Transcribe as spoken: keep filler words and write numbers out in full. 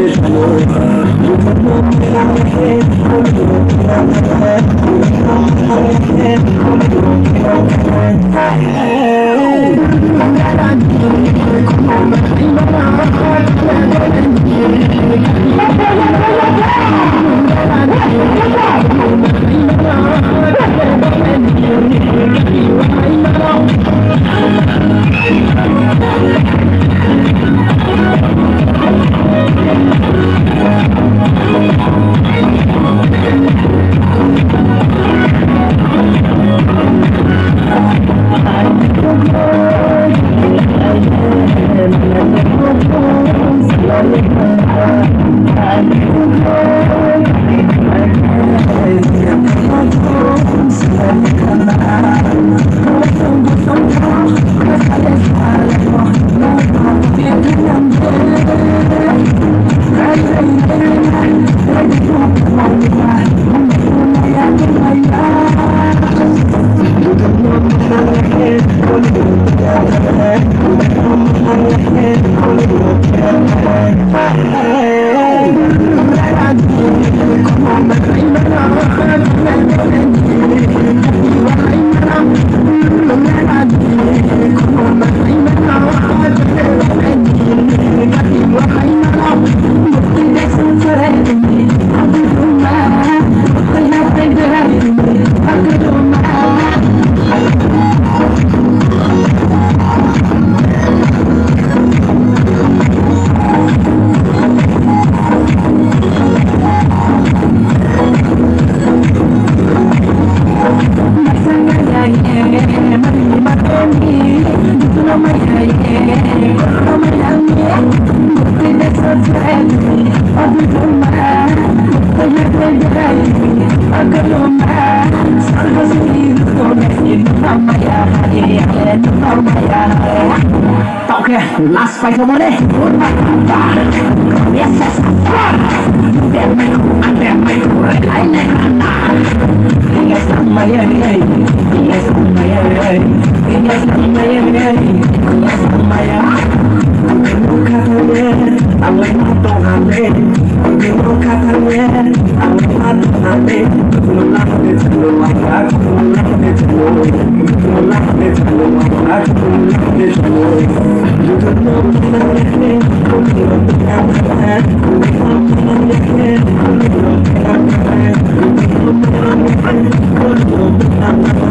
Las fai comune, urma campare, comienza a scappare, del mio, anche mai corre, la negrana. Ella está en Miami, ella está en Miami, ella está en Miami, ella está en Miami. Nunca también, a mí no tócame, nunca también, a mí no tócame. No la metes, no la metes, no la metes, no la metes, no la metes, no la metes. You don't know me, no me dejes, conmigo te cantaré, conmigo no me dejes, conmigo te cantaré, conmigo no me dejes, conmigo te cantaré.